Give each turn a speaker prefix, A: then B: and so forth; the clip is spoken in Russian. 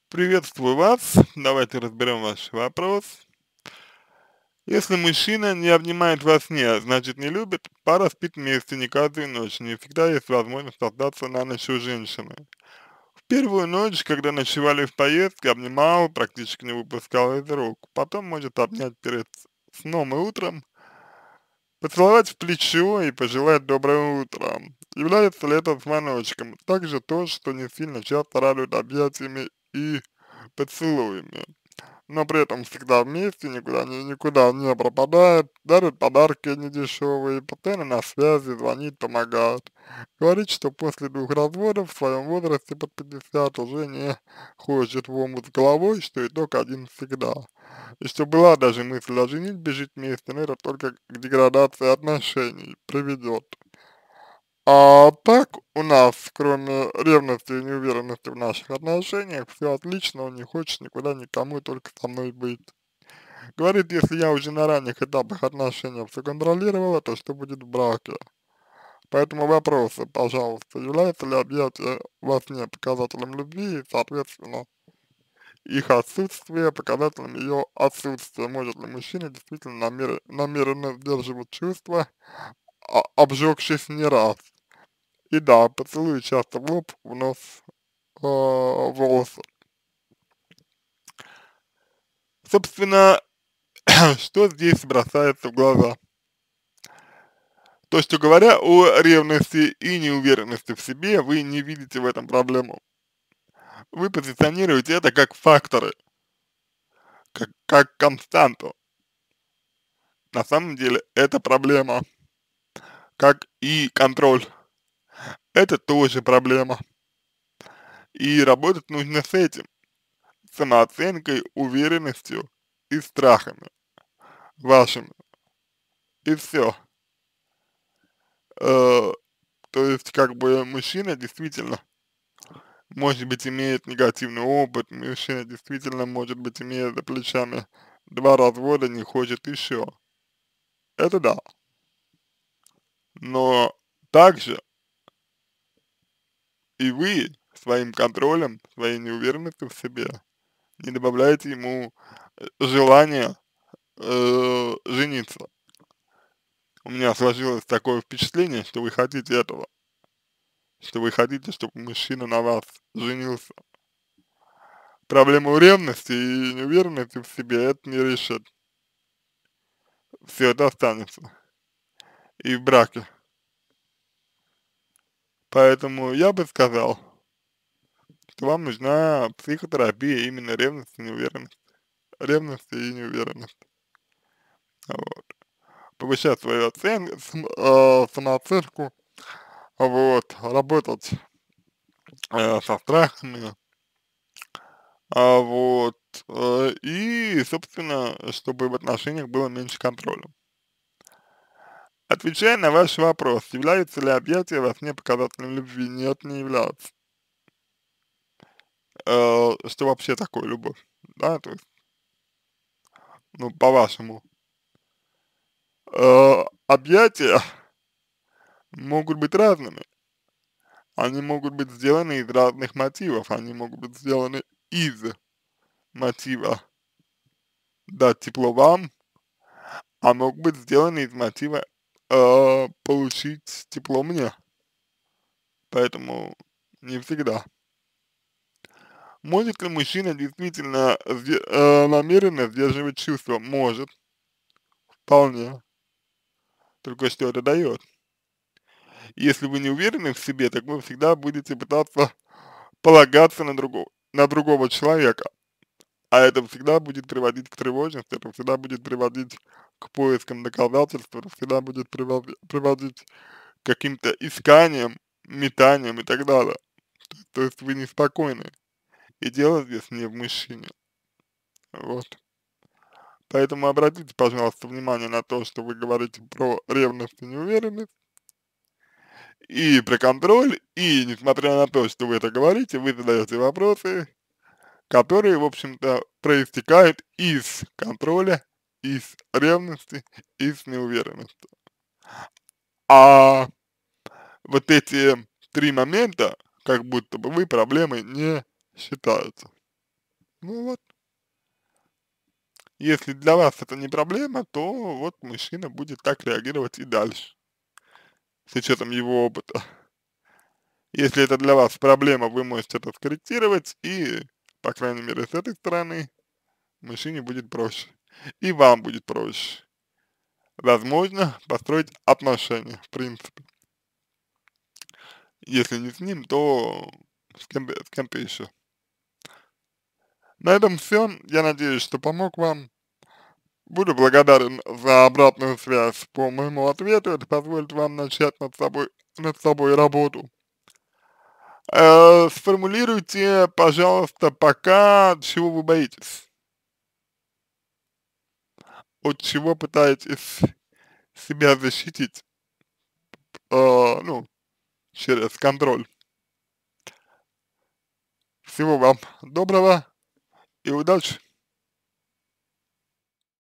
A: Приветствую вас. Давайте разберем ваш вопрос. Если мужчина не обнимает во сне, значит не любит, пара спит вместе не каждую ночь. Не всегда есть возможность остаться на ночь у женщины. В первую ночь, когда ночевали в поездке, обнимал, практически не выпускал из рук. Потом может обнять перед сном и утром, поцеловать в плечо и пожелать доброе утро. Является ли это звоночком? Также то, что не сильно часто радует объятиями и поцелуями, но при этом всегда вместе, никуда не пропадает, дарит подарки недешевые, постоянно на связи, звонит, помогает. Говорит, что после 2 разводов в своем возрасте под 50 уже не хочет в омут с головой, что итог один всегда. И что была даже мысль о женитьбе, жить вместе, но это только к деградации отношений приведет. А так у нас, кроме ревности и неуверенности в наших отношениях, все отлично, он не хочет никуда никому, только со мной быть. Говорит, если я уже на ранних этапах отношений все контролировала, то что будет в браке? Поэтому вопросы, пожалуйста, является ли объятие во сне показателем любви и, соответственно, их отсутствие показателем ее отсутствия? Может ли мужчина действительно намеренно сдерживать чувства, обжегшись не раз? И да, поцелуй часто в лоб, в нос, волосы. Собственно, что здесь бросается в глаза? То, что говоря о ревности и неуверенности в себе, вы не видите в этом проблему. Вы позиционируете это как факторы, как константу. На самом деле это проблема, как и контроль. Это тоже проблема. И работать нужно с этим, самооценкой, уверенностью и страхами вашими. И все. То есть, как бы, мужчина действительно, может быть, имеет негативный опыт, мужчина действительно, может быть, имеет за плечами 2 развода, не хочет еще. Это да. Но также и вы своим контролем, своей неуверенностью в себе не добавляете ему желания жениться. У меня сложилось такое впечатление, что вы хотите этого, что вы хотите, чтобы мужчина на вас женился. Проблему ревности и неуверенности в себе это не решит. Все это останется и в браке. Поэтому я бы сказал, что вам нужна психотерапия именно ревности, неуверенности. Ревности и неуверенности. Вот. Повышать свою самооценку, вот, работать со страхами, вот, и, собственно, чтобы в отношениях было меньше контроля. Отвечая на ваш вопрос, является ли объятие во сне показателем любви? Нет, не является. Что вообще такое любовь? Да, то есть, ну, по-вашему, объятия могут быть разными. Они могут быть сделаны из разных мотивов. Они могут быть сделаны из мотива дать тепло вам, а могут быть сделаны из мотива получить тепло мне. Поэтому не всегда. Может ли мужчина действительно намеренно сдерживать чувства? Может, вполне. Только что это дает? Если вы не уверены в себе, так вы всегда будете пытаться полагаться на другого человека. А это всегда будет приводить к тревожности, это всегда будет приводить к поискам доказательств, это всегда будет приводить к каким-то исканиям, метаниям и так далее. То есть вы неспокойны. И дело здесь не в мужчине. Вот. Поэтому обратите, пожалуйста, внимание на то, что вы говорите про ревность и неуверенность, и про контроль, и несмотря на то, что вы это говорите, вы задаете вопросы, которые, в общем-то, проистекают из контроля, из ревности, из неуверенности. А вот эти 3 момента, как будто бы вы проблемой не считаете. Ну вот, если для вас это не проблема, то вот мужчина будет так реагировать и дальше, с учетом его опыта. Если это для вас проблема, вы можете это скорректировать, и, по крайней мере, с этой стороны мужчине будет проще. И вам будет проще. Возможно, построить отношения, в принципе. Если не с ним, то с кем-то еще. На этом все. Я надеюсь, что помог вам. Буду благодарен за обратную связь по моему ответу. Это позволит вам начать над собой работу. Сформулируйте, пожалуйста, пока, чего вы боитесь, от чего пытаетесь себя защитить, ну, через контроль. Всего вам доброго и удачи!